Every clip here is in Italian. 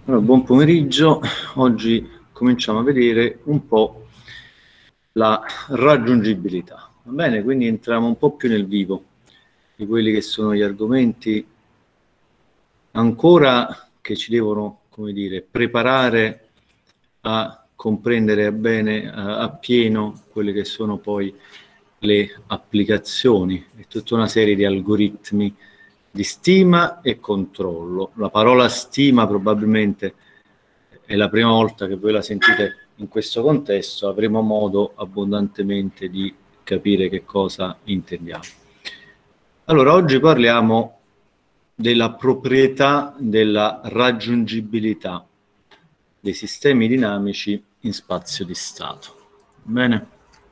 Allora, buon pomeriggio, oggi cominciamo a vedere un po' la raggiungibilità, va bene? Quindi entriamo un po' più nel vivo di quelli che sono gli argomenti ancora che ci devono, come dire, preparare a comprendere bene, a pieno quelle che sono poi le applicazioni e tutta una serie di algoritmi di stima e controllo. La parola stima probabilmente è la prima volta che voi la sentite in questo contesto, avremo modo abbondantemente di capire che cosa intendiamo. Allora, oggi parliamo della proprietà della raggiungibilità dei sistemi dinamici in spazio di stato. Bene?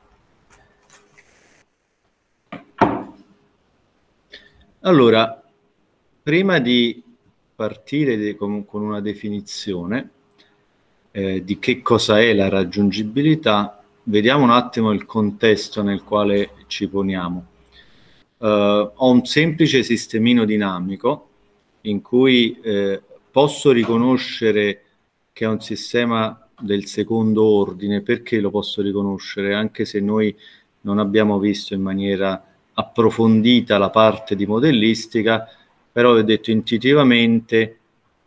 Allora, prima di partire con una definizione di che cosa è la raggiungibilità, vediamo un attimo il contesto nel quale ci poniamo. Ho un semplice sistemino dinamico in cui posso riconoscere che è un sistema del secondo ordine. Perché lo posso riconoscere? Anche se noi non abbiamo visto in maniera approfondita la parte di modellistica, però ho detto intuitivamente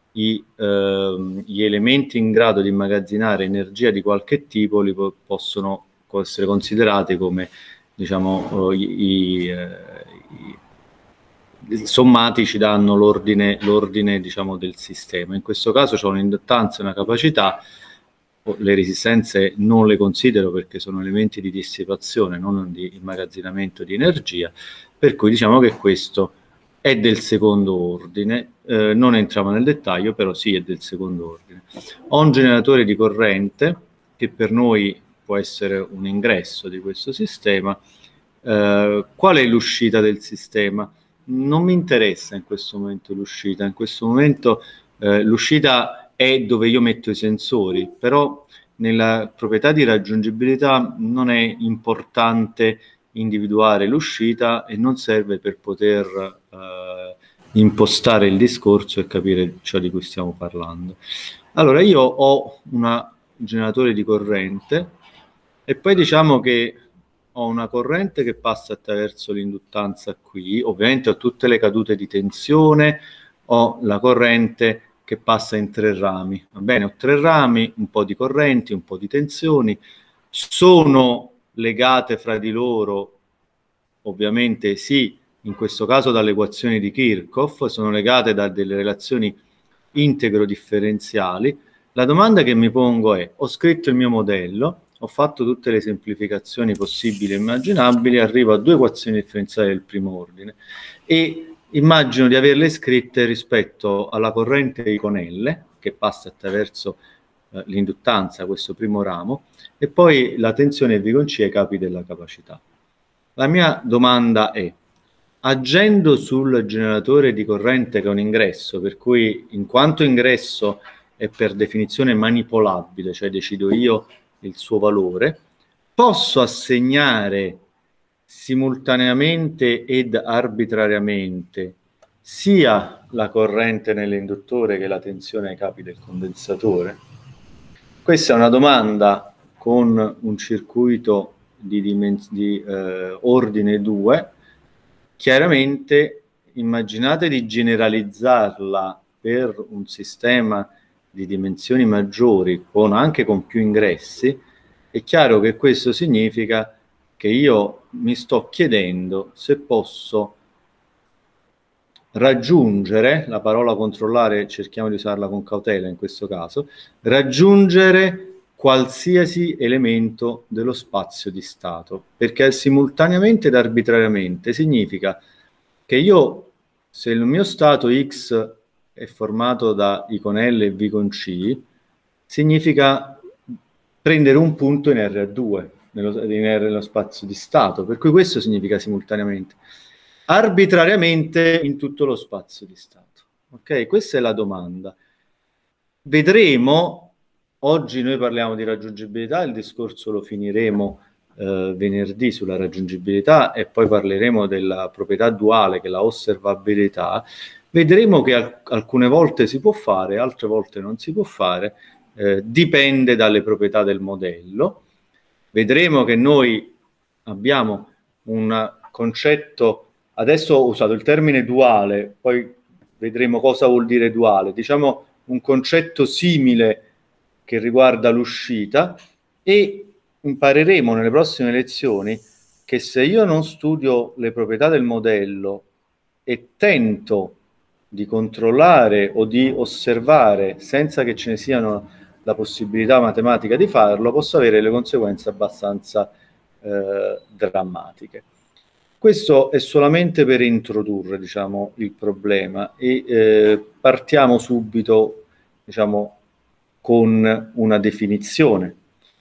gli elementi in grado di immagazzinare energia di qualche tipo possono essere considerati come, diciamo, sommati ci danno l'ordine diciamo, del sistema. In questo caso c'è un'induttanza e una capacità. Le resistenze non le considero perché sono elementi di dissipazione, non di immagazzinamento di energia, per cui diciamo che questo è del secondo ordine. Non entriamo nel dettaglio, però sì, è del secondo ordine. Ho un generatore di corrente che per noi può essere un ingresso di questo sistema. Qual è l'uscita del sistema? Non mi interessa in questo momento l'uscita. In questo momento l'uscita è dove io metto i sensori, però nella proprietà di raggiungibilità non è importante individuare l'uscita e non serve per poter impostare il discorso e capire ciò di cui stiamo parlando. Allora, io ho un generatore di corrente e poi diciamo che ho una corrente che passa attraverso l'induttanza qui, ovviamente ho tutte le cadute di tensione, ho la corrente che passa in tre rami, va bene? Ho tre rami, un po' di correnti, un po' di tensioni, sono legate fra di loro, ovviamente sì, in questo caso dalle equazioni di Kirchhoff, sono legate da delle relazioni integro-differenziali. La domanda che mi pongo è: ho scritto il mio modello, ho fatto tutte le semplificazioni possibili e immaginabili, arrivo a due equazioni differenziali del primo ordine e immagino di averle scritte rispetto alla corrente di Iconelle, che passa attraverso l'induttanza, questo primo ramo, e poi la tensione V con C ai capi della capacità. La mia domanda è: agendo sul generatore di corrente che è un ingresso, per cui in quanto ingresso è per definizione manipolabile, cioè decido io il suo valore, posso assegnare simultaneamente ed arbitrariamente sia la corrente nell'induttore che la tensione ai capi del condensatore? Questa è una domanda con un circuito di ordine 2. Chiaramente immaginate di generalizzarla per un sistema di dimensioni maggiori, anche con più ingressi. È chiaro che questo significa che io mi sto chiedendo se posso raggiungere, la parola controllare cerchiamo di usarla con cautela in questo caso, raggiungere qualsiasi elemento dello spazio di stato, perché simultaneamente ed arbitrariamente significa che io, se il mio stato X è formato da I con L e V con C, significa prendere un punto in R2, in R nello spazio di stato, per cui questo significa simultaneamente. Arbitrariamente in tutto lo spazio di stato. Ok? Questa è la domanda. Vedremo, oggi noi parliamo di raggiungibilità, il discorso lo finiremo venerdì sulla raggiungibilità e poi parleremo della proprietà duale che è la osservabilità. Vedremo che alcune volte si può fare, altre volte non si può fare, dipende dalle proprietà del modello. Vedremo che noi abbiamo un concetto, adesso ho usato il termine duale, poi vedremo cosa vuol dire duale, diciamo un concetto simile che riguarda l'uscita, e impareremo nelle prossime lezioni che se io non studio le proprietà del modello e tento di controllare o di osservare senza che ce ne siano la possibilità matematica di farlo, posso avere delle conseguenze abbastanza drammatiche. Questo è solamente per introdurre, diciamo, il problema, e partiamo subito, diciamo, con una definizione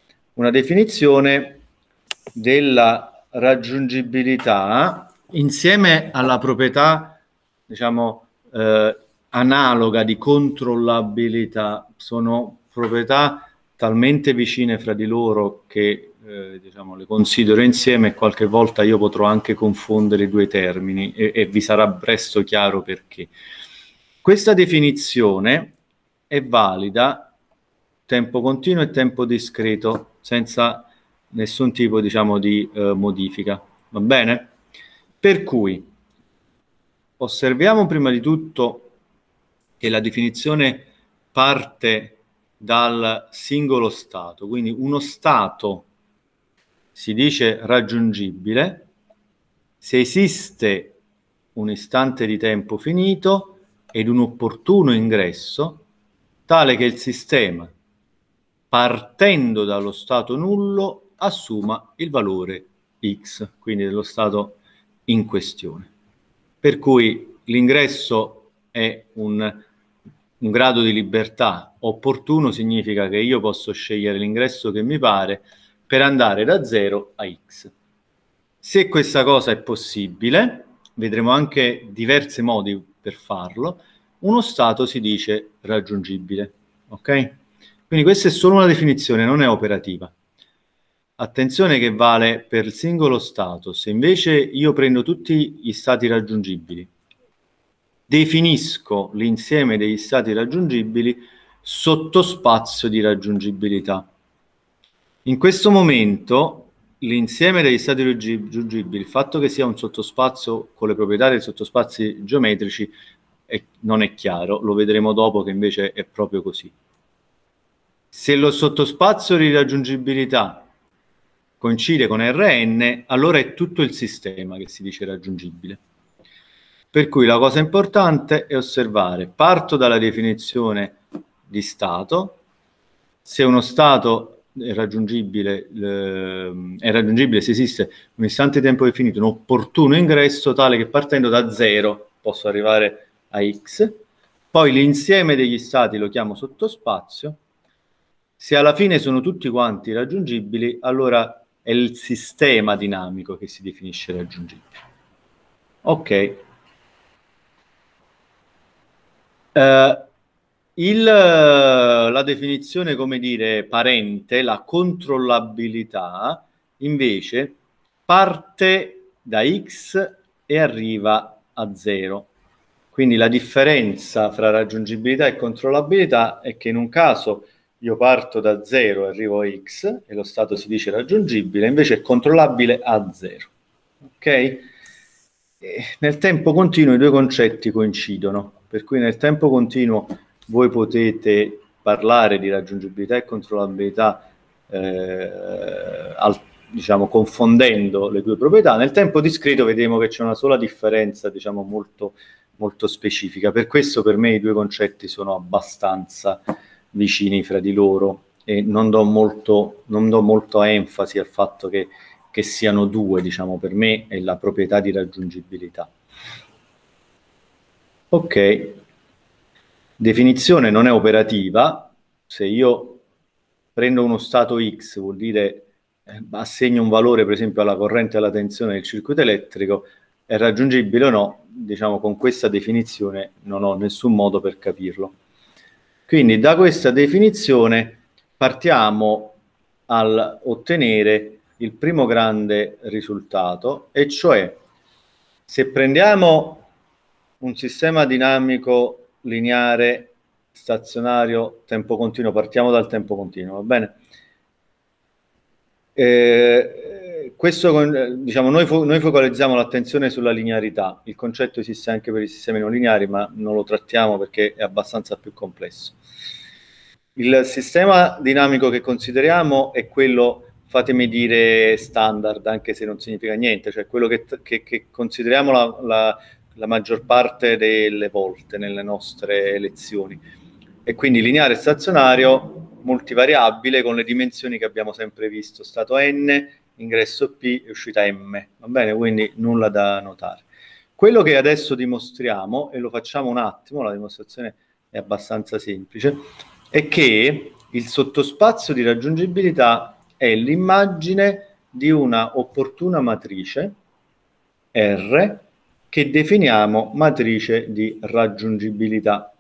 della raggiungibilità insieme alla proprietà, diciamo, analoga di controllabilità. Sono proprietà talmente vicine fra di loro che diciamo, le considero insieme, e qualche volta io potrò anche confondere i due termini, e vi sarà presto chiaro perché. Questa definizione è valida tempo continuo e tempo discreto, senza nessun tipo, diciamo, di modifica. Va bene? Per cui osserviamo prima di tutto che la definizione parte dal singolo stato, quindi uno stato si dice raggiungibile se esiste un istante di tempo finito ed un opportuno ingresso tale che il sistema, partendo dallo stato nullo, assuma il valore x, quindi dello stato in questione. Per cui l'ingresso è un grado di libertà. Opportuno significa che io posso scegliere l'ingresso che mi pare per andare da 0 a x. Se questa cosa è possibile, vedremo anche diversi modi per farlo, uno stato si dice raggiungibile. Ok? Quindi questa è solo una definizione, non è operativa. Attenzione che vale per il singolo stato. Se invece io prendo tutti gli stati raggiungibili, definisco l'insieme degli stati raggiungibili sottospazio di raggiungibilità. In questo momento l'insieme degli stati raggiungibili, il fatto che sia un sottospazio con le proprietà dei sottospazi geometrici non è chiaro, lo vedremo dopo che invece è proprio così. Se lo sottospazio di raggiungibilità coincide con Rn, allora è tutto il sistema che si dice raggiungibile. Per cui la cosa importante è osservare, parto dalla definizione di stato, se uno stato è raggiungibile se esiste un istante di tempo definito, un opportuno ingresso tale che partendo da 0 posso arrivare a x, poi l'insieme degli stati lo chiamo sottospazio, se alla fine sono tutti quanti raggiungibili, allora è il sistema dinamico che si definisce raggiungibile. Ok. La definizione, come dire, parente, la controllabilità, invece, parte da x e arriva a 0. Quindi la differenza fra raggiungibilità e controllabilità è che in un caso io parto da 0 e arrivo a x e lo stato si dice raggiungibile, invece è controllabile a 0. Ok? E nel tempo continuo i due concetti coincidono, per cui nel tempo continuo voi potete parlare di raggiungibilità e controllabilità diciamo confondendo le due proprietà. Nel tempo discreto vedremo che c'è una sola differenza, diciamo molto, molto specifica. Per questo per me i due concetti sono abbastanza vicini fra di loro e non do molto enfasi al fatto che siano due, diciamo, per me è la proprietà di raggiungibilità. Ok, definizione non è operativa. Se io prendo uno stato x, vuol dire assegno un valore per esempio alla corrente e alla tensione del circuito elettrico, è raggiungibile o no? Diciamo con questa definizione non ho nessun modo per capirlo. Quindi da questa definizione partiamo al ottenere il primo grande risultato, e cioè se prendiamo un sistema dinamico lineare stazionario tempo continuo, partiamo dal tempo continuo, va bene? Questo, diciamo, noi focalizziamo l'attenzione sulla linearità, il concetto esiste anche per i sistemi non lineari, ma non lo trattiamo perché è abbastanza più complesso. Il sistema dinamico che consideriamo è quello, fatemi dire, standard, anche se non significa niente, cioè quello che consideriamo la maggior parte delle volte nelle nostre lezioni. E quindi lineare stazionario, multivariabile, con le dimensioni che abbiamo sempre visto, stato n, ingresso p e uscita m, va bene? Quindi nulla da notare. Quello che adesso dimostriamo, e lo facciamo un attimo, la dimostrazione è abbastanza semplice, è che il sottospazio di raggiungibilità è l'immagine di una opportuna matrice R che definiamo matrice di raggiungibilità.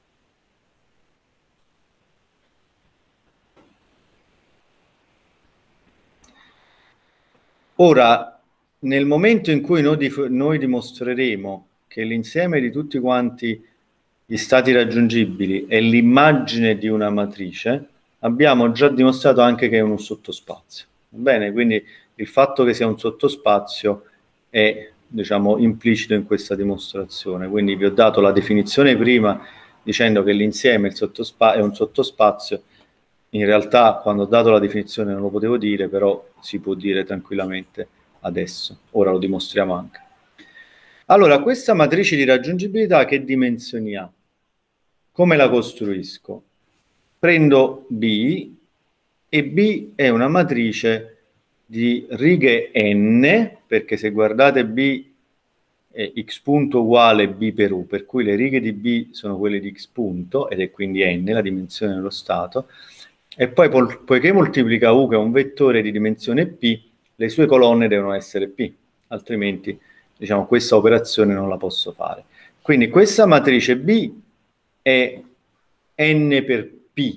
Ora, nel momento in cui noi dimostreremo che l'insieme di tutti quanti gli stati raggiungibili è l'immagine di una matrice, abbiamo già dimostrato anche che è uno sottospazio. Bene, quindi il fatto che sia un sottospazio è, diciamo, implicito in questa dimostrazione. Quindi vi ho dato la definizione prima dicendo che l'insieme è un sottospazio. In realtà, quando ho dato la definizione non lo potevo dire, però si può dire tranquillamente adesso. Ora lo dimostriamo anche. Allora, questa matrice di raggiungibilità che dimensioni ha? Come la costruisco? Prendo B e B è una matrice di righe n, perché se guardate B è x punto uguale B per U, per cui le righe di B sono quelle di x punto, ed è quindi n, la dimensione dello stato, e poi poiché moltiplica U, che è un vettore di dimensione P, le sue colonne devono essere P, altrimenti, diciamo, questa operazione non la posso fare. Quindi questa matrice B è n per P,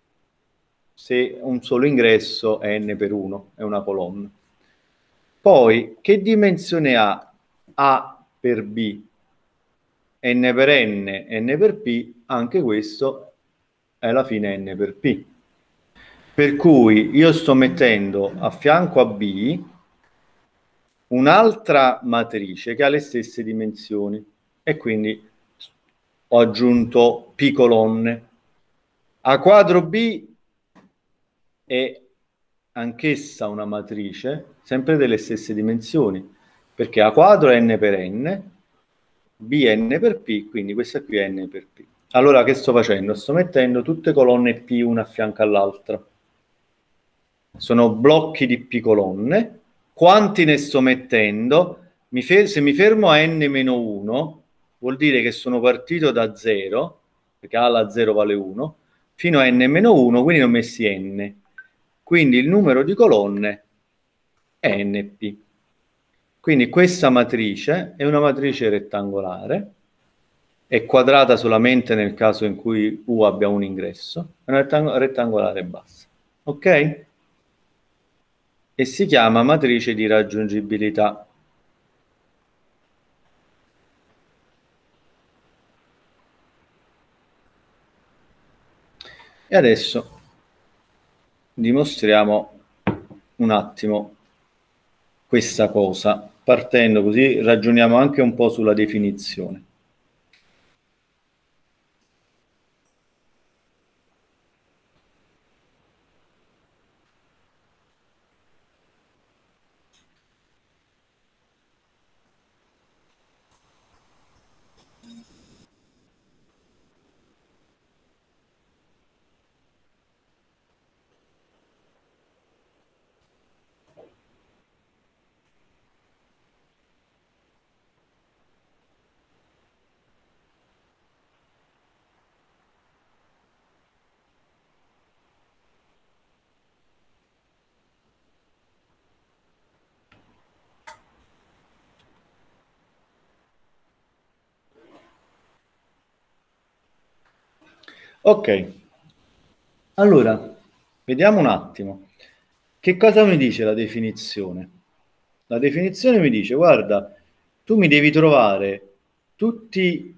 se un solo ingresso è n per 1, è una colonna. Poi, che dimensione ha A per B? N per n, n per P, anche questo è alla fine n per P. Per cui io sto mettendo a fianco a B un'altra matrice che ha le stesse dimensioni e quindi ho aggiunto P colonne. A quadro B è anch'essa una matrice, sempre delle stesse dimensioni, perché A quadro è n per n, B è n per P, quindi questa qui è n per P. Allora che sto facendo? Sto mettendo tutte colonne P una a fianco all'altra. Sono blocchi di P colonne. Quanti ne sto mettendo? Se mi fermo a n-1, vuol dire che sono partito da 0, perché A alla 0 vale 1, fino a n-1, quindi ne ho messi n. Quindi il numero di colonne è np. Quindi questa matrice è una matrice rettangolare, è quadrata solamente nel caso in cui U abbia un ingresso, è una rettangolare bassa. Ok? E si chiama matrice di raggiungibilità. E adesso dimostriamo un attimo questa cosa, partendo così ragioniamo anche un po' sulla definizione. Ok, allora, vediamo un attimo. Che cosa mi dice la definizione? La definizione mi dice, guarda, tu mi devi trovare tutti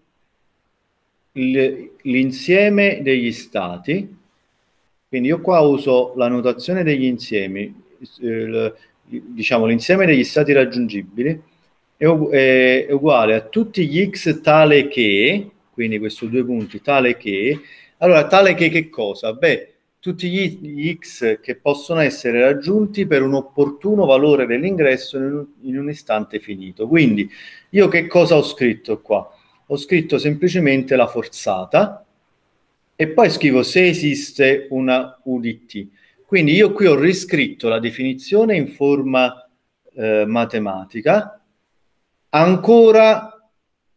l'insieme degli stati, quindi io qua uso la notazione degli insiemi, diciamo l'insieme degli stati raggiungibili è uguale a tutti gli x tale che, quindi questi due punti tale che, allora tale che cosa? Beh, tutti gli x che possono essere raggiunti per un opportuno valore dell'ingresso in un istante finito. Quindi io che cosa ho scritto qua? Ho scritto semplicemente la forzata e poi scrivo se esiste una UDT. Quindi io qui ho riscritto la definizione in forma matematica, ancora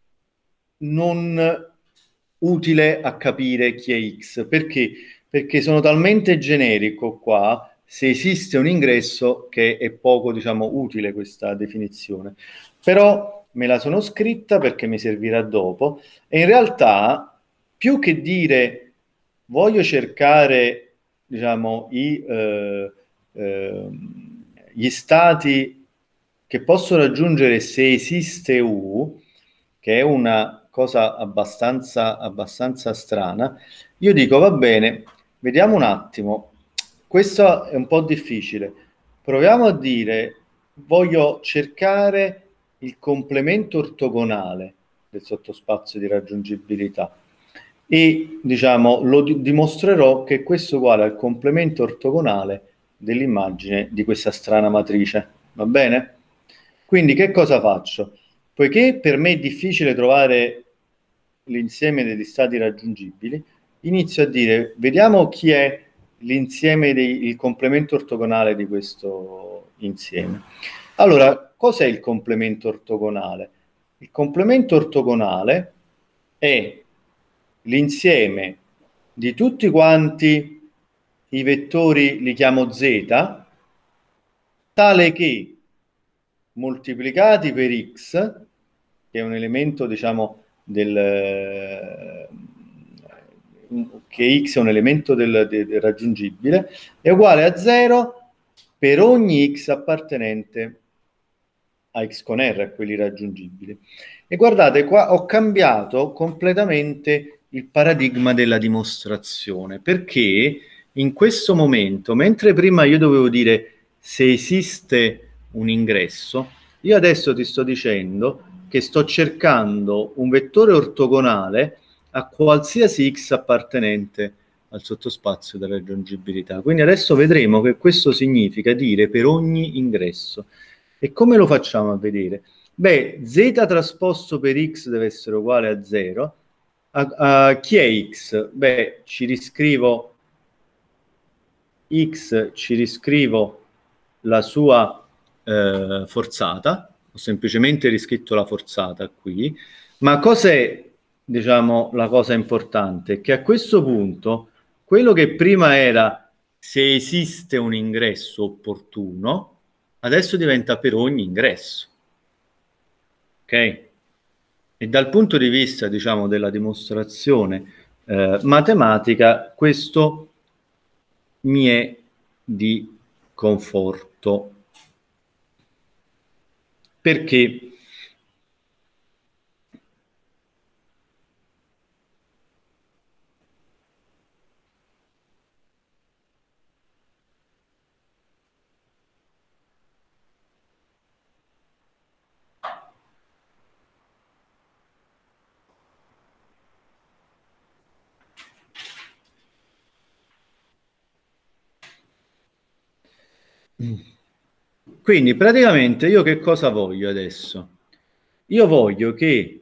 non utile a capire chi è X. Perché? Perché sono talmente generico qua, se esiste un ingresso, che è poco, diciamo, utile questa definizione. Però me la sono scritta perché mi servirà dopo, e in realtà, più che dire voglio cercare, diciamo, gli stati che posso raggiungere se esiste U, che è una cosa abbastanza strana, io dico va bene, vediamo un attimo, questo è un po' difficile, proviamo a dire voglio cercare il complemento ortogonale del sottospazio di raggiungibilità e diciamo lo dimostrerò che questo è uguale al complemento ortogonale dell'immagine di questa strana matrice, va bene? Quindi che cosa faccio? Poiché per me è difficile trovare l'insieme degli stati raggiungibili, inizio a dire, vediamo chi è l'insieme il complemento ortogonale di questo insieme. Allora, cos'è il complemento ortogonale? Il complemento ortogonale è l'insieme di tutti quanti i vettori, li chiamo z, tale che moltiplicati per x, che è un elemento, diciamo, che x è un elemento del raggiungibile, è uguale a 0 per ogni x appartenente a x con r, a quelli raggiungibili. E guardate, qua ho cambiato completamente il paradigma della dimostrazione, perché in questo momento, mentre prima io dovevo dire se esiste un ingresso, io adesso ti sto dicendo che sto cercando un vettore ortogonale a qualsiasi x appartenente al sottospazio della raggiungibilità. Quindi adesso vedremo che questo significa dire per ogni ingresso. E come lo facciamo a vedere? Beh, z trasposto per x deve essere uguale a 0. Chi è x? Beh, ci riscrivo la sua forzata, ho semplicemente riscritto la forzata qui, ma cos'è, diciamo, la cosa importante? Che a questo punto, quello che prima era se esiste un ingresso opportuno, adesso diventa per ogni ingresso. Ok? E dal punto di vista, diciamo, della dimostrazione matematica, questo mi è di conforto. Perché? Quindi praticamente io che cosa voglio adesso? Io voglio che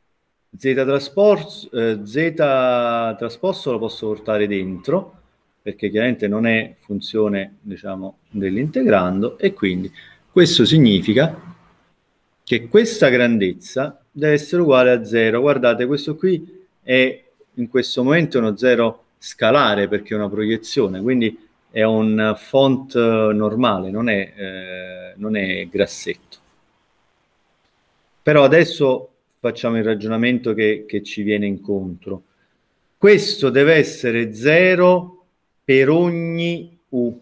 z trasposto lo posso portare dentro, perché chiaramente non è funzione, diciamo, dell'integrando, e quindi questo significa che questa grandezza deve essere uguale a 0. Guardate, questo qui è in questo momento uno 0 scalare, perché è una proiezione, quindi è un font normale, non è grassetto. Però adesso facciamo il ragionamento che ci viene incontro. Questo deve essere 0 per ogni U.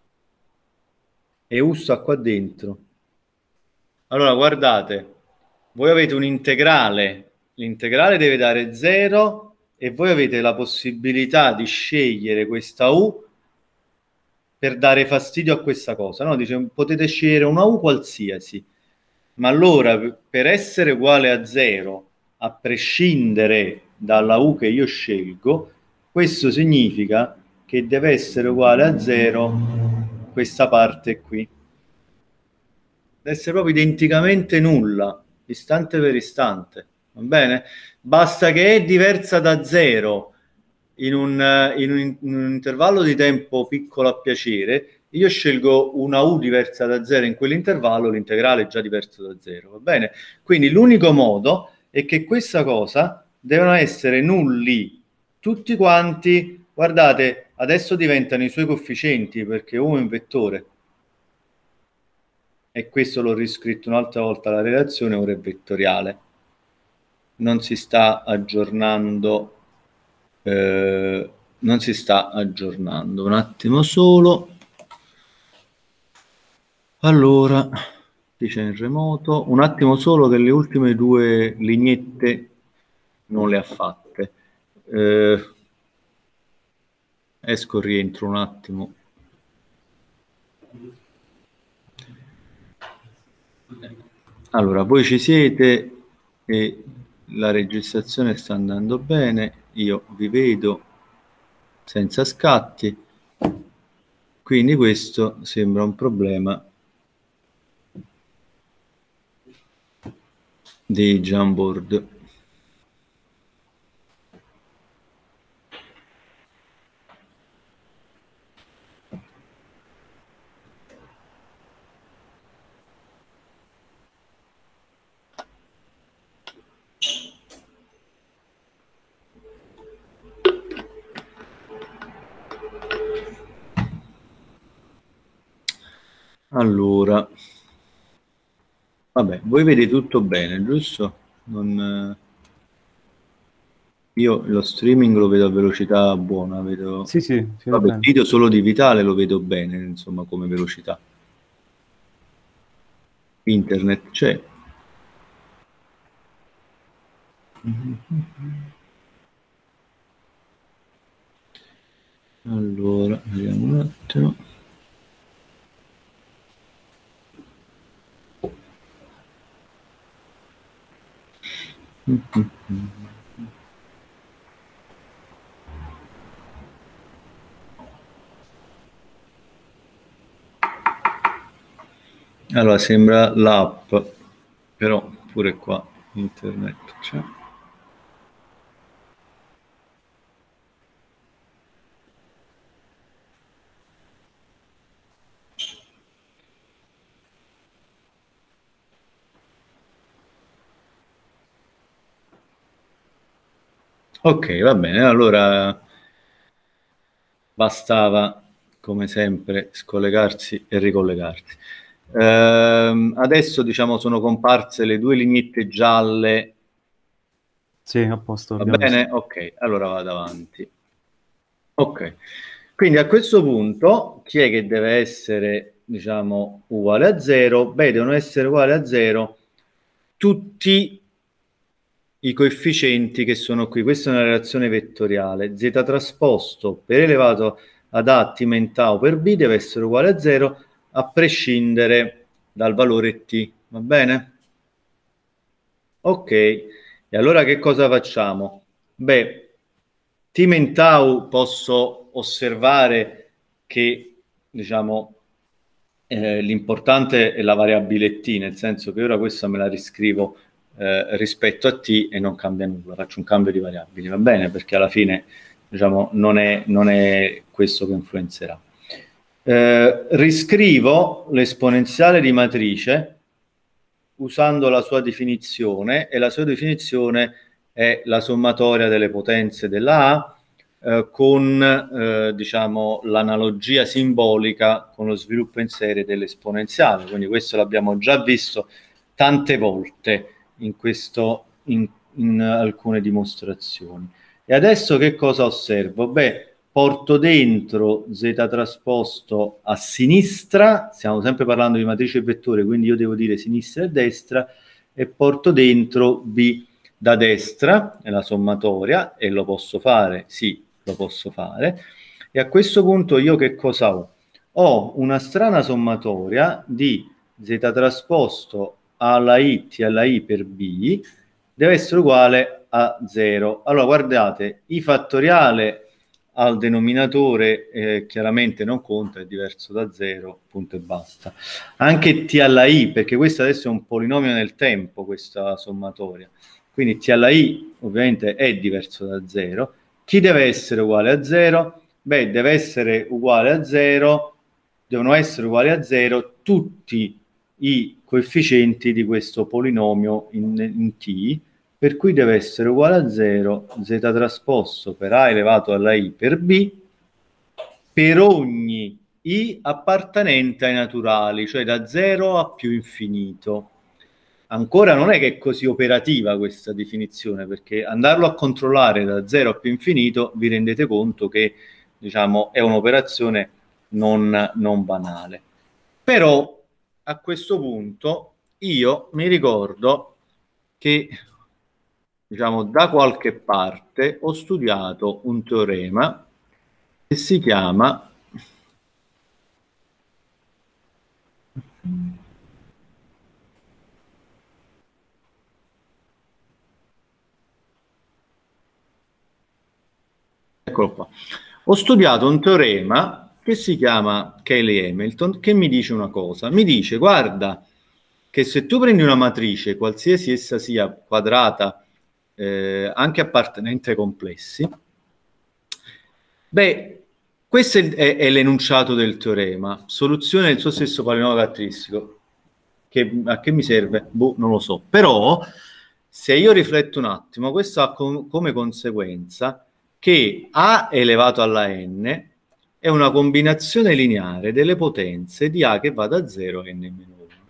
E U sta qua dentro. Allora, guardate, voi avete un integrale, l'integrale deve dare 0 e voi avete la possibilità di scegliere questa U per dare fastidio a questa cosa, no? Dice, potete scegliere una U qualsiasi, ma allora per essere uguale a 0, a prescindere dalla U che io scelgo, questo significa che deve essere uguale a 0 questa parte qui. Deve essere proprio identicamente nulla, istante per istante, va bene? Basta che è diversa da 0 in un intervallo di tempo piccolo a piacere, io scelgo una U diversa da 0 in quell'intervallo, l'integrale è già diverso da 0, va bene? Quindi l'unico modo è che questa cosa devono essere nulli tutti quanti, guardate, adesso diventano i suoi coefficienti perché U è un vettore. E questo l'ho riscritto un'altra volta la relazione, ora è vettoriale. Non si sta aggiornando, non si sta aggiornando. Un attimo solo. Allora, dice in remoto, un attimo solo che le ultime due lineette non le ha fatte. Esco, rientro un attimo. Allora, voi ci siete e la registrazione sta andando bene, io vi vedo senza scatti, quindi questo sembra un problema di Jamboard. Allora, vabbè, voi vedete tutto bene, giusto? Io lo streaming lo vedo a velocità buona, vedo... Sì, Vabbè, il video solo di Vitale lo vedo bene, insomma, come velocità. Internet c'è. Allora, vediamo un attimo. Allora, sembra l'app, però pure qua internet c'è. Ok, va bene, allora bastava come sempre scollegarsi e ricollegarsi. Adesso diciamo sono comparse le due lineette gialle. sì, a posto. Va bene? Visto. Ok, allora vado avanti. Ok, quindi a questo punto chi è che deve essere, diciamo, uguale a 0? Beh, devono essere uguali a 0 tutti i coefficienti che sono qui. Questa è una relazione vettoriale. Z trasposto per elevato ad A t men tau per B deve essere uguale a 0 a prescindere dal valore t. Va bene? Ok, e allora che cosa facciamo? Beh, t men tau posso osservare che, diciamo, l'importante è la variabile t, nel senso che ora questa me la riscrivo rispetto a t e non cambia nulla, faccio un cambio di variabili, va bene? Perché alla fine, diciamo, non è questo che influenzerà. Riscrivo l'esponenziale di matrice usando la sua definizione, e la sua definizione è la sommatoria delle potenze della A con diciamo, l'analogia simbolica con lo sviluppo in serie dell'esponenziale. Quindi questo l'abbiamo già visto tante volte in alcune dimostrazioni. E adesso che cosa osservo? Beh, porto dentro z trasposto a sinistra, stiamo sempre parlando di matrice e vettore, quindi io devo dire sinistra e destra, e porto dentro B da destra, è la sommatoria, e lo posso fare? Sì, lo posso fare. E a questo punto io che cosa ho? Ho una strana sommatoria di z trasposto alla i t alla i per b deve essere uguale a 0. Allora guardate, i fattoriale al denominatore chiaramente non conta, è diverso da 0, punto e basta. Anche t alla i, perché questo adesso è un polinomio nel tempo, questa sommatoria, quindi t alla i ovviamente è diverso da 0. Chi deve essere uguale a 0? Beh, deve essere uguale a 0, devono essere uguali a 0 tutti i coefficienti di questo polinomio in t, per cui deve essere uguale a 0 z trasposto per a elevato alla i per b per ogni i appartenente ai naturali, cioè da 0 a più infinito. Ancora non è che è così operativa questa definizione, perché andarlo a controllare da 0 a più infinito vi rendete conto che, diciamo, è un'operazione non banale. Però a questo punto io mi ricordo che, diciamo, da qualche parte ho studiato un teorema che si chiama eccolo qua. Ho studiato un teorema che si chiama Cayley-Hamilton, che mi dice una cosa. Mi dice, guarda, che se tu prendi una matrice, qualsiasi essa sia, quadrata, anche appartenente ai complessi, beh, questo è l'enunciato del teorema. Soluzione del suo stesso polinomio caratteristico. A che mi serve? Boh, non lo so. Però, se io rifletto un attimo, questo ha come conseguenza che a elevato alla n è una combinazione lineare delle potenze di a che va da 0 a n-1.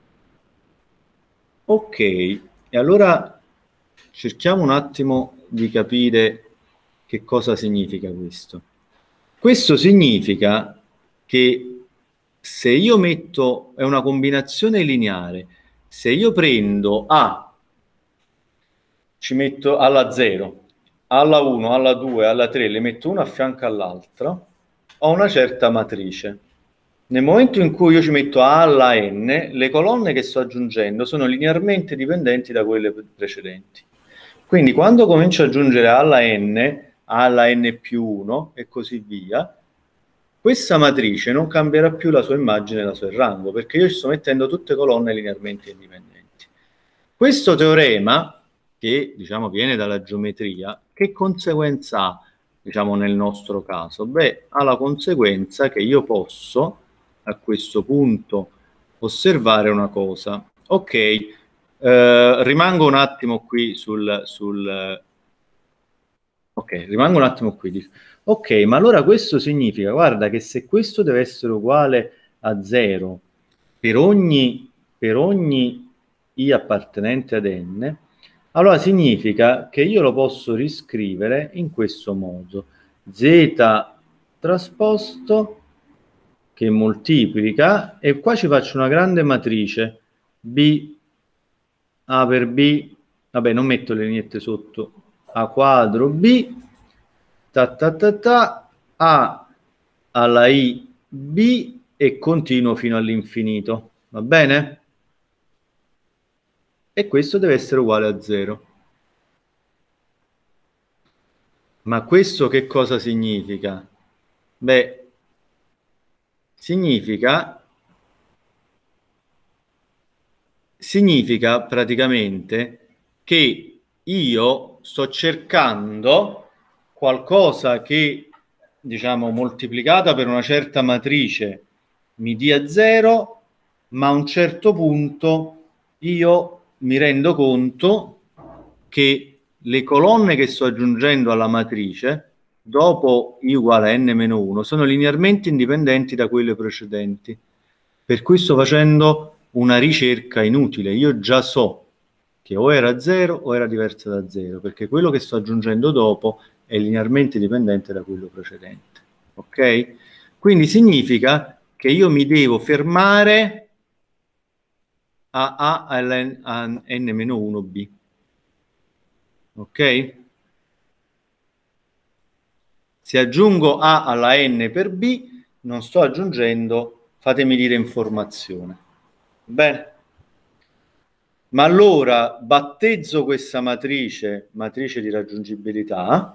Ok, e allora cerchiamo un attimo di capire che cosa significa questo. Questo significa che se io metto, è una combinazione lineare, se io prendo A, ci metto alla 0, alla 1, alla 2, alla 3, le metto una a fianco all'altra, ho una certa matrice. Nel momento in cui io ci metto A alla n, le colonne che sto aggiungendo sono linearmente dipendenti da quelle precedenti. Quindi quando comincio ad aggiungere A alla n più 1 e così via, questa matrice non cambierà più la sua immagine e la sua rango, perché io ci sto mettendo tutte colonne linearmente indipendenti. Questo teorema, che diciamo viene dalla geometria, che conseguenza ha, diciamo, nel nostro caso? Beh, ha la conseguenza che io posso, a questo punto, osservare una cosa. Ok, rimango un attimo qui ok, rimango un attimo qui. Ok, ma allora questo significa, guarda, che se questo deve essere uguale a 0 per ogni i appartenente ad n, allora significa che io lo posso riscrivere in questo modo. Z trasposto che moltiplica, e qua ci faccio una grande matrice, B, A per B, vabbè non metto le lineette sotto, A quadro B, A alla I B e continuo fino all'infinito, va bene? E questo deve essere uguale a 0. Ma questo che cosa significa? Beh, significa praticamente che io sto cercando qualcosa che, diciamo, moltiplicata per una certa matrice mi dia 0, ma a un certo punto io mi rendo conto che le colonne che sto aggiungendo alla matrice dopo i uguale a n-1 sono linearmente indipendenti da quelle precedenti. Per cui sto facendo una ricerca inutile. Io già so che o era 0 o era diversa da 0, perché quello che sto aggiungendo dopo è linearmente dipendente da quello precedente. Ok? Quindi significa che io mi devo fermare a n-1b. Ok? Se aggiungo a alla n per b, non sto aggiungendo, fatemi dire, informazione. Bene. Ma allora battezzo questa matrice di raggiungibilità,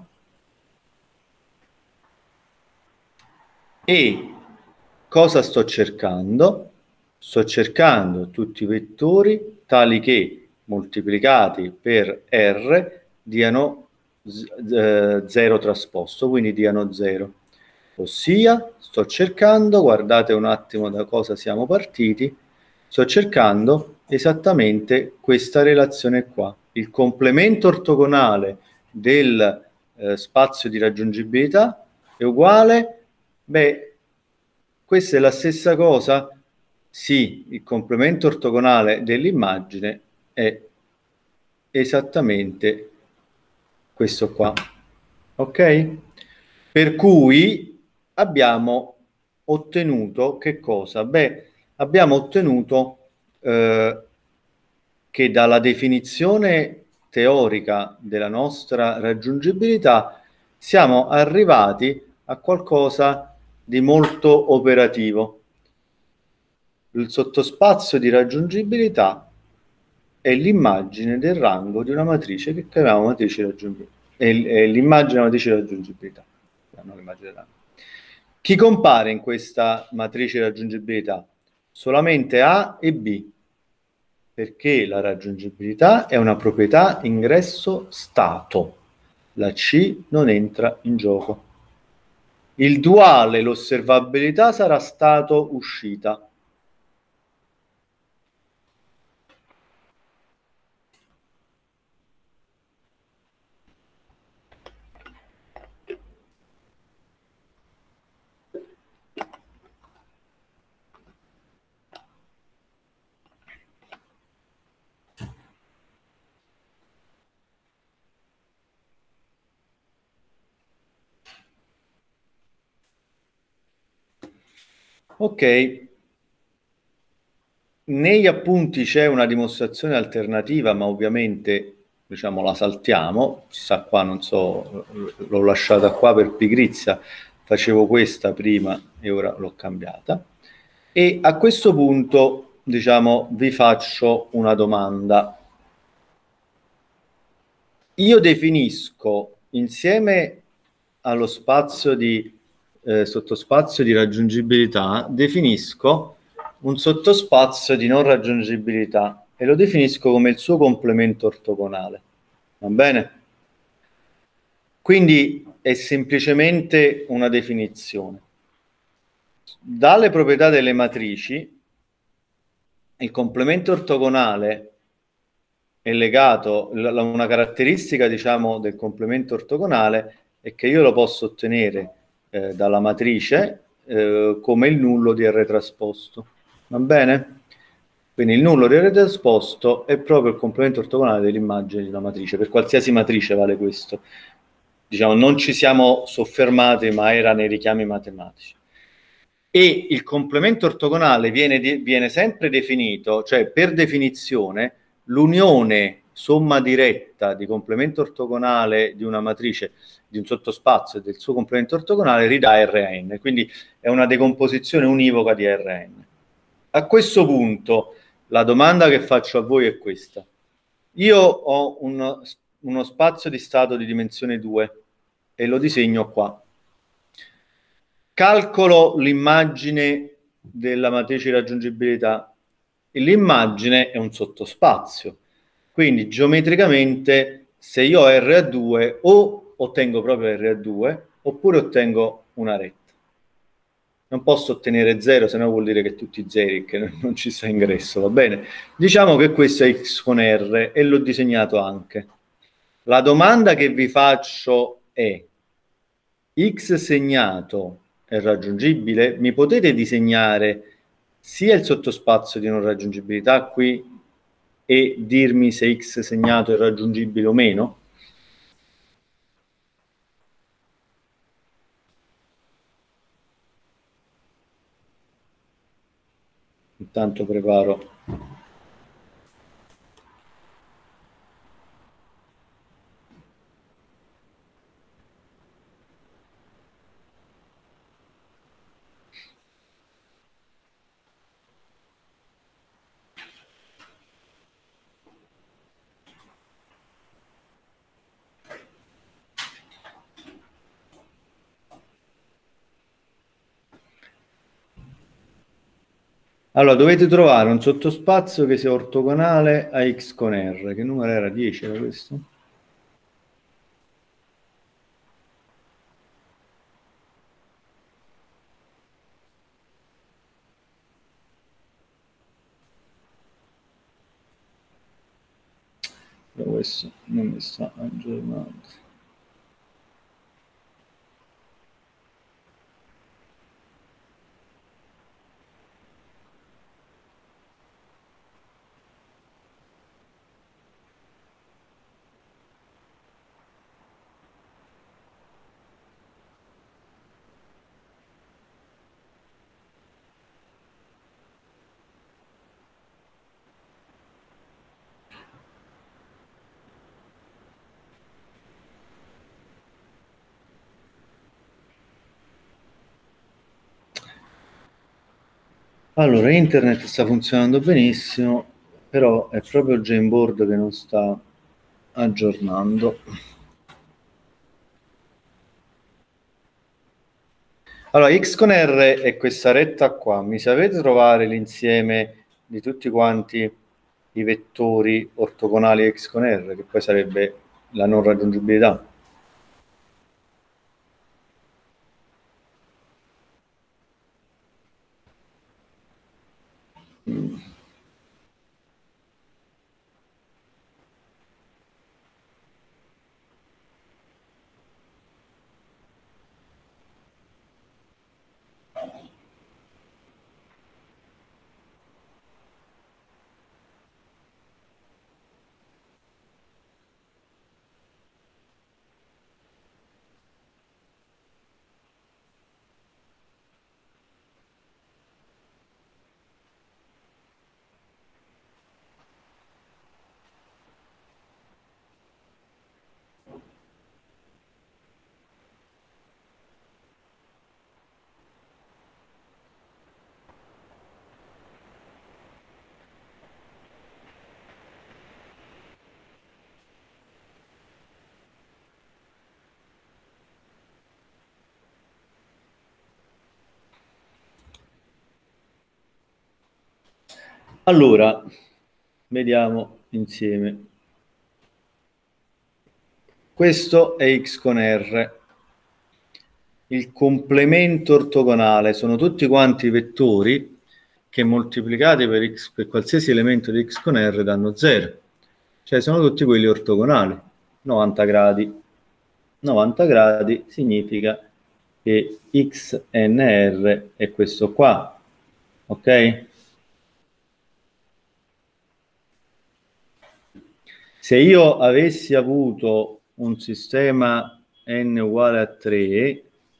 e cosa sto cercando? Sto cercando tutti i vettori tali che moltiplicati per R diano 0 trasposto, quindi diano 0. Ossia, sto cercando, guardate un attimo da cosa siamo partiti, sto cercando esattamente questa relazione qua. Il complemento ortogonale del spazio di raggiungibilità è uguale, beh, questa è la stessa cosa? Sì, il complemento ortogonale dell'immagine è esattamente questo qua. Ok? Per cui abbiamo ottenuto che cosa? Beh, abbiamo ottenuto che dalla definizione teorica della nostra raggiungibilità siamo arrivati a qualcosa di molto operativo. Il sottospazio di raggiungibilità è l'immagine del rango di una matrice che chiamiamo matrice raggiungibilità. È l'immagine della matrice raggiungibilità. No, l'immagine del rango. Chi compare in questa matrice raggiungibilità? Solamente A e B, perché la raggiungibilità è una proprietà ingresso-stato. La C non entra in gioco. Il duale, l'osservabilità, sarà stato-uscita. Ok, negli appunti c'è una dimostrazione alternativa, ma ovviamente diciamo la saltiamo. Ci sta qua, non so, l'ho lasciata qua per pigrizia, facevo questa prima e ora l'ho cambiata. E a questo punto, diciamo, vi faccio una domanda. Io definisco insieme allo spazio di sottospazio di raggiungibilità, definisco un sottospazio di non raggiungibilità e lo definisco come il suo complemento ortogonale. Va bene? Quindi è semplicemente una definizione. Dalle proprietà delle matrici, il complemento ortogonale è legato, una caratteristica, diciamo, del complemento ortogonale è che io lo posso ottenere dalla matrice come il nullo di R trasposto. Va bene? Quindi il nullo di R trasposto è proprio il complemento ortogonale dell'immagine di una matrice. Per qualsiasi matrice vale questo. Diciamo, non ci siamo soffermati, ma era nei richiami matematici. E il complemento ortogonale viene sempre definito, cioè per definizione, l'unione somma diretta di complemento ortogonale di una matrice di un sottospazio e del suo complemento ortogonale ridà Rn, quindi è una decomposizione univoca di Rn. A questo punto la domanda che faccio a voi è questa. Io ho uno spazio di stato di dimensione 2 e lo disegno qua. Calcolo l'immagine della matrice di raggiungibilità. L'immagine è un sottospazio, quindi geometricamente se io ho R a 2 o ottengo proprio R a 2 oppure ottengo una retta. Non posso ottenere 0, se no vuol dire che tutti zeri, che non ci sta ingresso, va bene? Diciamo che questo è x con R e l'ho disegnato anche. La domanda che vi faccio è: x segnato è raggiungibile? Mi potete disegnare sia il sottospazio di non raggiungibilità qui e dirmi se x segnato è raggiungibile o meno? Intanto preparo Allora, dovete trovare un sottospazio che sia ortogonale a x con r. Che numero era? 10 era questo? Però questo non mi sta aggiornando. Allora, internet sta funzionando benissimo, però è proprio il Jamboard che non sta aggiornando. Allora, x con r è questa retta qua. Mi sapete trovare l'insieme di tutti quanti i vettori ortogonali x con r, che poi sarebbe la non raggiungibilità? Allora, vediamo insieme. Questo è x con r. Il complemento ortogonale sono tutti quanti vettori che moltiplicati per qualsiasi elemento di x con r danno 0. Cioè sono tutti quelli ortogonali. 90 gradi. 90 gradi significa che xnr è questo qua. Ok? Se io avessi avuto un sistema n uguale a 3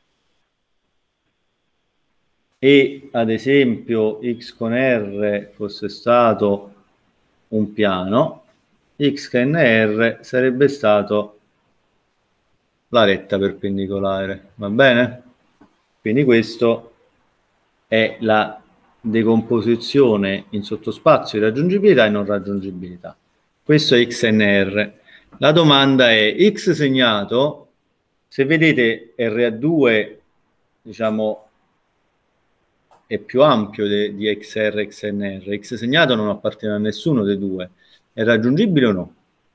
e ad esempio x con r fosse stato un piano, x con r sarebbe stato la retta perpendicolare, va bene? Quindi questo è la decomposizione in sottospazio di raggiungibilità e non raggiungibilità. Questo è XNR. La domanda è x segnato, se vedete RA2, diciamo, è più ampio di XR e XNR. X segnato non appartiene a nessuno dei due. È raggiungibile o no?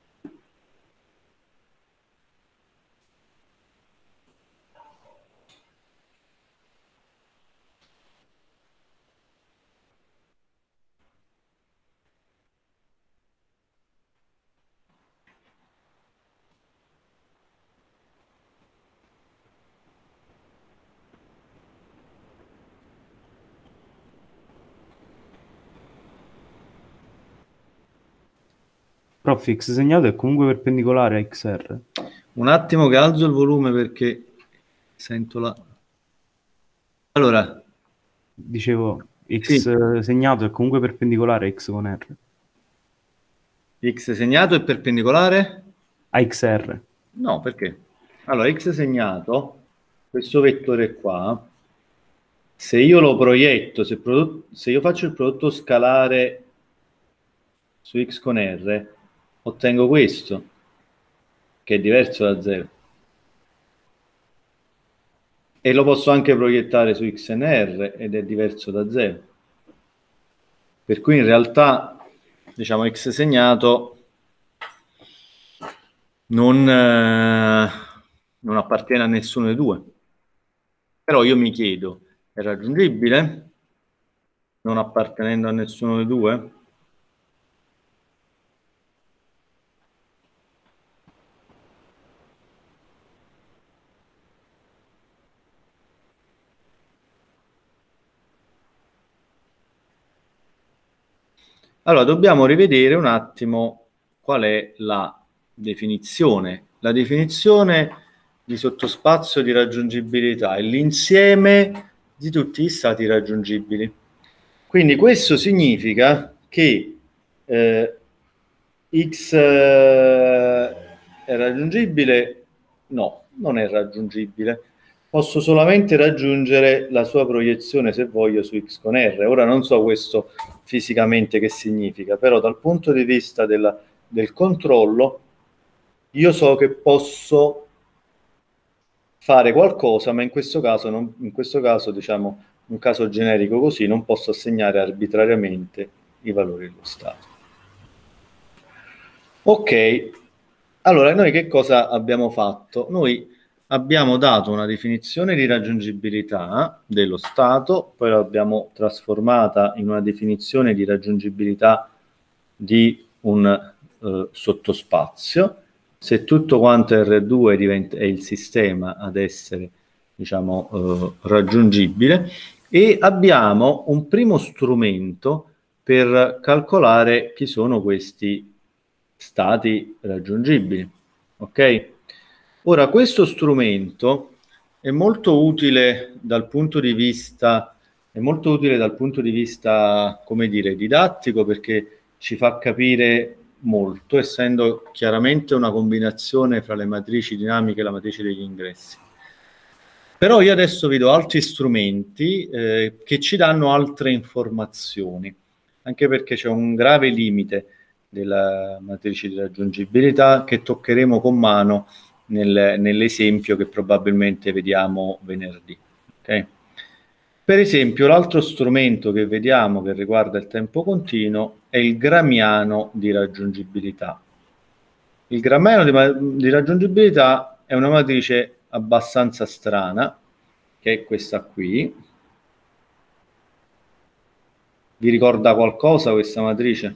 Prof, x segnato è comunque perpendicolare a XR. Un attimo che alzo il volume perché sento la... Allora, Dicevo, x sì, segnato è comunque perpendicolare a x con r. x segnato è perpendicolare? A XR. No, perché? Allora, x segnato, questo vettore qua, se io lo proietto, se io faccio il prodotto scalare su x con r, ottengo questo, che è diverso da 0. E lo posso anche proiettare su xnr ed è diverso da 0. per cui in realtà, diciamo, x segnato non appartiene a nessuno dei due. Però io mi chiedo, è raggiungibile non appartenendo a nessuno dei due? Allora, dobbiamo rivedere un attimo qual è la definizione. La definizione di sottospazio di raggiungibilità è l'insieme di tutti gli stati raggiungibili. Quindi questo significa che x è raggiungibile? No, non è raggiungibile. Posso solamente raggiungere la sua proiezione, se voglio, su x con r. Ora non so questo fisicamente che significa, però dal punto di vista del controllo io so che posso fare qualcosa, ma in questo caso, diciamo, un caso generico così, non posso assegnare arbitrariamente i valori dello stato. Ok, allora noi che cosa abbiamo fatto? Noi abbiamo dato una definizione di raggiungibilità dello stato, poi l'abbiamo trasformata in una definizione di raggiungibilità di un sottospazio. Se tutto quanto R2 è il sistema ad essere, diciamo, raggiungibile, e abbiamo un primo strumento per calcolare chi sono questi stati raggiungibili. Ok? Ora, questo strumento è molto utile dal punto di vista, come dire, didattico, perché ci fa capire molto, essendo chiaramente una combinazione fra le matrici dinamiche e la matrice degli ingressi. Però io adesso vi do altri strumenti che ci danno altre informazioni, anche perché c'è un grave limite della matrice di raggiungibilità che toccheremo con mano nell'esempio che probabilmente vediamo venerdì. Okay? Per esempio, l'altro strumento che vediamo che riguarda il tempo continuo è il gramiano di raggiungibilità. Il gramiano di raggiungibilità è una matrice abbastanza strana, che è questa qui. Vi ricorda qualcosa questa matrice?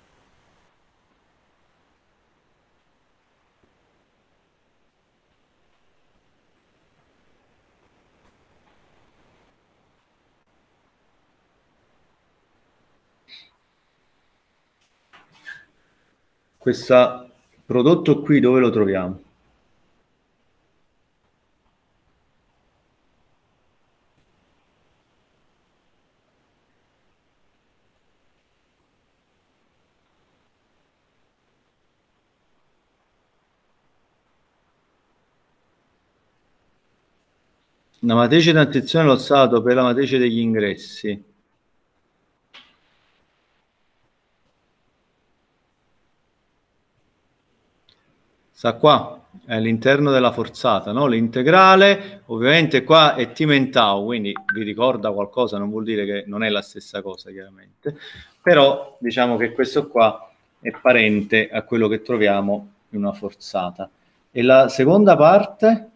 Questo prodotto qui dove lo troviamo? Una matrice di attenzione allo stato per la matrice degli ingressi. Sta qua, è all'interno della forzata, no? L'integrale, ovviamente qua è t men tau, quindi vi ricorda qualcosa, non vuol dire che non è la stessa cosa, chiaramente, però diciamo che questo qua è parente a quello che troviamo in una forzata. E la seconda parte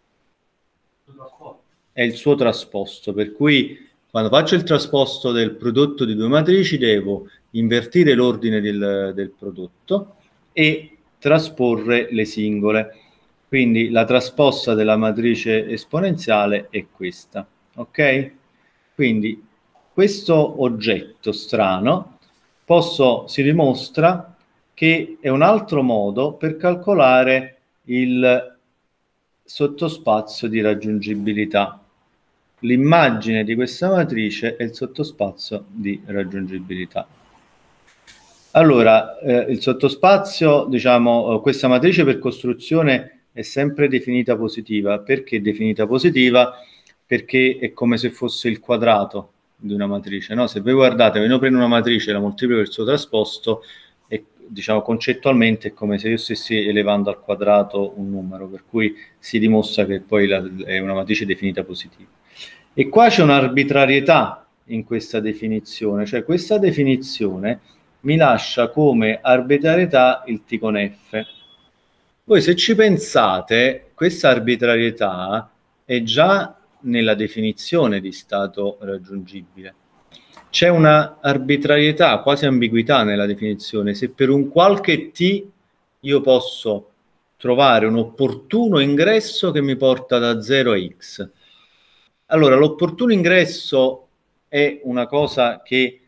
è il suo trasposto, per cui quando faccio il trasposto del prodotto di due matrici devo invertire l'ordine del prodotto e trasporre le singole. Quindi la trasposta della matrice esponenziale è questa, ok? Quindi questo oggetto strano si dimostra che è un altro modo per calcolare il sottospazio di raggiungibilità. L'immagine di questa matrice è il sottospazio di raggiungibilità. Allora, il sottospazio, diciamo, questa matrice per costruzione è sempre definita positiva. Perché definita positiva? Perché è come se fosse il quadrato di una matrice, no? Se voi guardate, io prendo una matrice e la moltiplico per il suo trasposto, e, diciamo, concettualmente è come se io stessi elevando al quadrato un numero, per cui si dimostra che poi è una matrice definita positiva. E qua c'è un'arbitrarietà in questa definizione, cioè questa definizione mi lascia come arbitrarietà il T con F. Voi se ci pensate, questa arbitrarietà è già nella definizione di stato raggiungibile. C'è una arbitrarietà, quasi ambiguità nella definizione. Se per un qualche T io posso trovare un opportuno ingresso che mi porta da 0 a X. Allora, l'opportuno ingresso è una cosa che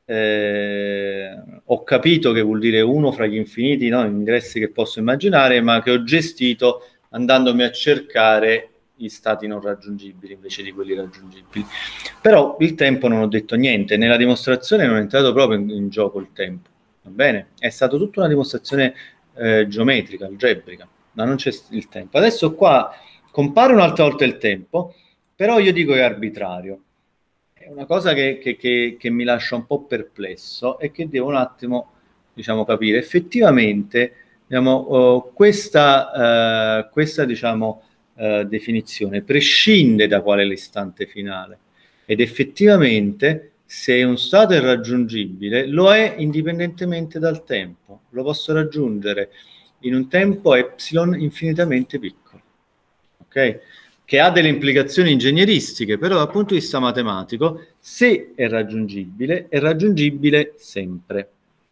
ho capito che vuol dire uno fra gli infiniti, no, ingressi che posso immaginare, ma che ho gestito andandomi a cercare gli stati non raggiungibili invece di quelli raggiungibili. Però il tempo non ho detto niente, nella dimostrazione non è entrato proprio in gioco il tempo, va bene? È stata tutta una dimostrazione geometrica, algebrica, ma non c'è il tempo. Adesso qua compare un'altra volta il tempo, però io dico che è arbitrario. È una cosa che mi lascia un po' perplesso e che devo un attimo, diciamo, capire. Effettivamente, diciamo, questa diciamo, definizione prescinde da qual è l'istante finale ed effettivamente se un stato è raggiungibile lo è indipendentemente dal tempo, lo posso raggiungere in un tempo epsilon infinitamente piccolo, ok? Che ha delle implicazioni ingegneristiche, però dal punto di vista matematico, se è raggiungibile sempre.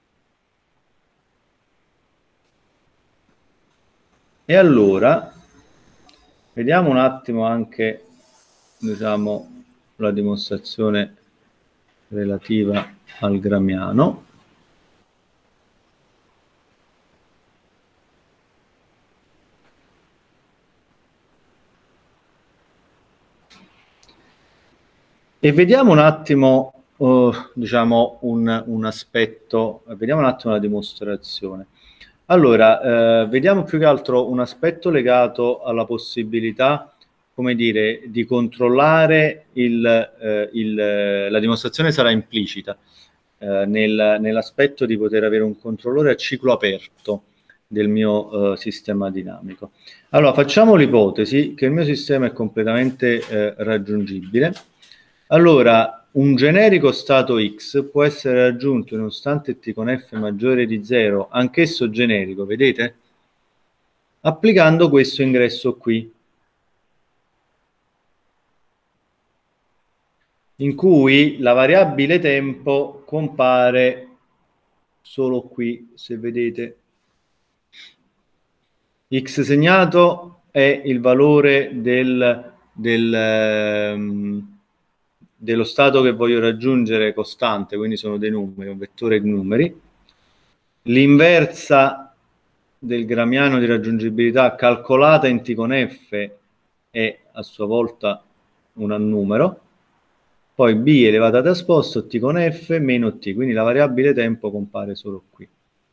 E allora vediamo un attimo anche, diciamo, la dimostrazione relativa al gramiano. E vediamo un attimo, diciamo, un aspetto, vediamo un attimo la dimostrazione. Allora, vediamo più che altro un aspetto legato alla possibilità, come dire, di controllare la dimostrazione sarà implicita nell'aspetto di poter avere un controllore a ciclo aperto del mio sistema dinamico. Allora, facciamo l'ipotesi che il mio sistema è completamente raggiungibile. Allora, un generico stato X può essere raggiunto in uno istante t con f maggiore di 0, anch'esso generico, vedete? Applicando questo ingresso qui, in cui la variabile tempo compare solo qui, se vedete. X segnato è il valore dello stato che voglio raggiungere costante, quindi sono dei numeri, un vettore di numeri. L'inversa del gramiano di raggiungibilità calcolata in T con F è a sua volta un annumero, poi B elevata a trasposto T con F meno T, quindi la variabile tempo compare solo qui.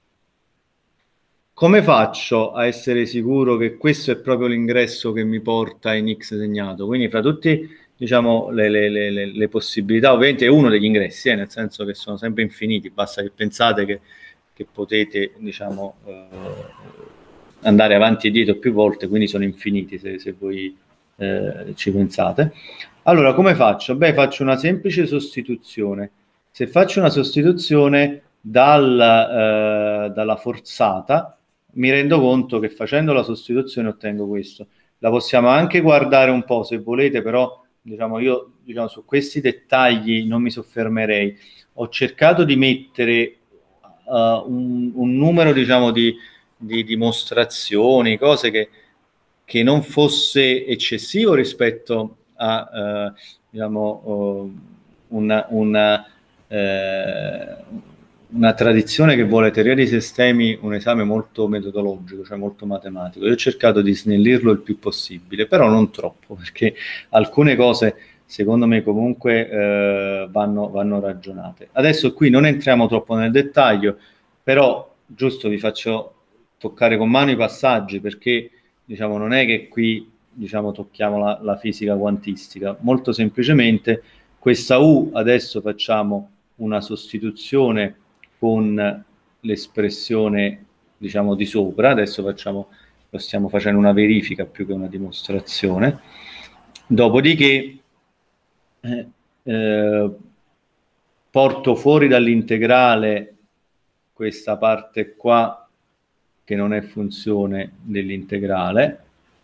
Come faccio a essere sicuro che questo è proprio l'ingresso che mi porta in X segnato? Quindi fra tutti, diciamo, le possibilità, ovviamente è uno degli ingressi, nel senso che sono sempre infiniti, basta che pensate che potete, diciamo, andare avanti e dietro più volte, quindi sono infiniti se voi ci pensate. Allora, come faccio? Beh, faccio una semplice sostituzione. Se faccio una sostituzione dalla forzata, mi rendo conto che facendo la sostituzione ottengo questo. La possiamo anche guardare un po' se volete, però diciamo, io su questi dettagli non mi soffermerei. Ho cercato di mettere un numero, diciamo, di dimostrazioni, cose che non fosse eccessivo rispetto a diciamo, una tradizione che vuole teoria dei sistemi un esame molto metodologico, cioè molto matematico. Io ho cercato di snellirlo il più possibile, però non troppo, perché alcune cose secondo me comunque vanno ragionate. Adesso qui non entriamo troppo nel dettaglio, però giusto vi faccio toccare con mano i passaggi, perché diciamo non è che qui diciamo tocchiamo la fisica quantistica, molto semplicemente questa U adesso facciamo una sostituzione con l'espressione diciamo di sopra, adesso lo stiamo facendo una verifica più che una dimostrazione, dopodiché porto fuori dall'integrale questa parte qua che non è funzione dell'integrale,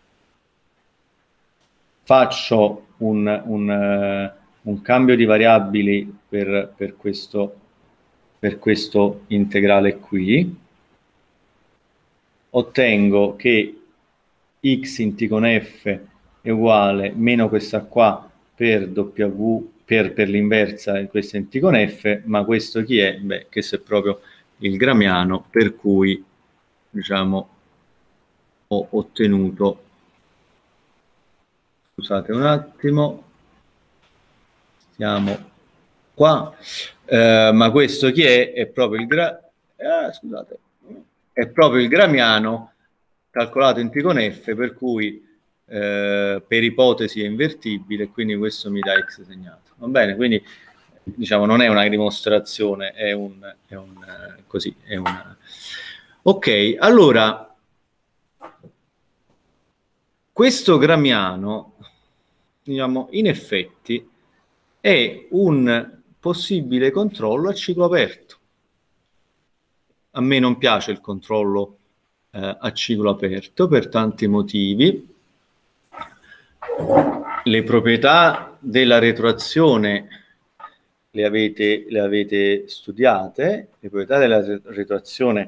faccio un cambio di variabili per questo integrale qui, ottengo che x in t con f è uguale meno questa qua per w per l'inversa di questa in t con f, ma questo chi è? Beh, questo è proprio il gramiano, per cui diciamo ho ottenuto, scusate un attimo, stiamo qua, ma questo chi è? È proprio scusate, è proprio il gramiano calcolato in t con f, per cui per ipotesi è invertibile, quindi questo mi dà x segnato. Va bene? Quindi diciamo non è una dimostrazione, è così, è una... Ok, allora questo gramiano, diciamo, in effetti è un possibile controllo a ciclo aperto. A me non piace il controllo a ciclo aperto per tanti motivi. Le proprietà della retroazione le avete studiate, le proprietà della retroazione,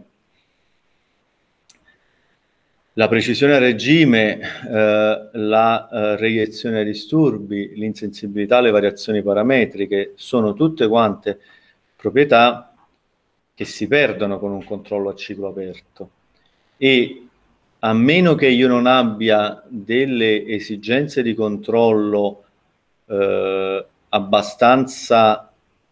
la precisione a regime, la reiezione ai disturbi, l'insensibilità alle variazioni parametriche, sono tutte quante proprietà che si perdono con un controllo a ciclo aperto, e a meno che io non abbia delle esigenze di controllo abbastanza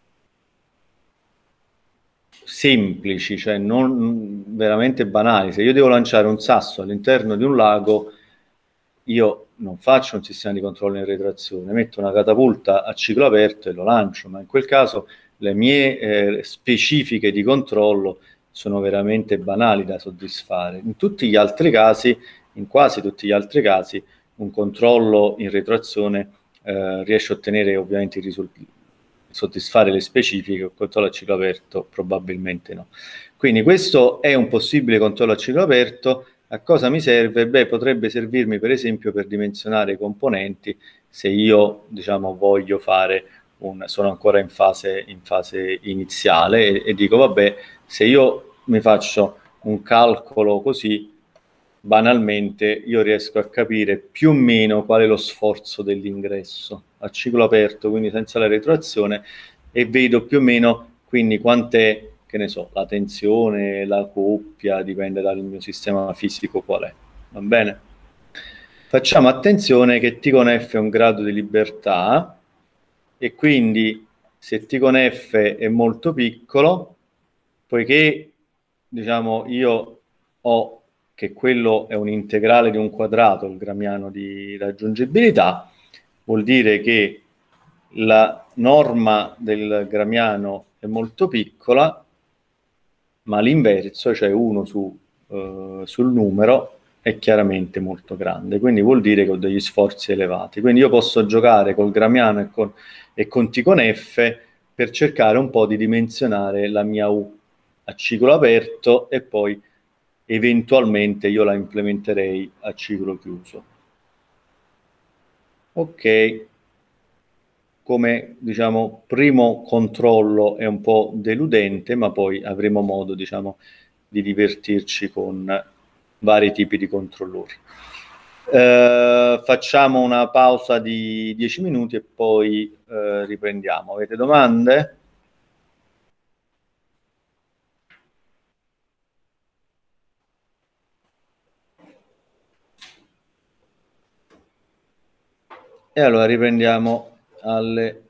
semplici, cioè non veramente banali. Se io devo lanciare un sasso all'interno di un lago, io non faccio un sistema di controllo in retroazione, metto una catapulta a ciclo aperto e lo lancio, ma in quel caso le mie specifiche di controllo sono veramente banali da soddisfare. In tutti gli altri casi, in quasi tutti gli altri casi, un controllo in retroazione riesce a ottenere ovviamente i risultati, soddisfare le specifiche. Un controllo a ciclo aperto probabilmente no. Quindi questo è un possibile controllo a ciclo aperto. A cosa mi serve? Beh, potrebbe servirmi per esempio per dimensionare i componenti, se io diciamo voglio fare sono ancora in fase iniziale e dico vabbè, se io mi faccio un calcolo così, banalmente io riesco a capire più o meno qual è lo sforzo dell'ingresso a ciclo aperto, quindi senza la retroazione, e vedo più o meno quindi quant'è, che ne so, la tensione, la coppia, dipende dal mio sistema fisico qual è. Va bene? Facciamo attenzione che T con F è un grado di libertà, e quindi se T con F è molto piccolo, poiché diciamo io ho che quello è un integrale di un quadrato, il gramiano di raggiungibilità, vuol dire che la norma del gramiano è molto piccola, ma l'inverso, cioè 1 sul numero, è chiaramente molto grande, quindi vuol dire che ho degli sforzi elevati. Quindi io posso giocare col gramiano e con T con F per cercare un po' di dimensionare la mia U a ciclo aperto, e poi eventualmente io la implementerei a ciclo chiuso. Ok, come diciamo primo controllo è un po' deludente, ma poi avremo modo diciamo di divertirci con vari tipi di controllori. Facciamo una pausa di 10 minuti e poi riprendiamo. Avete domande? E allora riprendiamo alle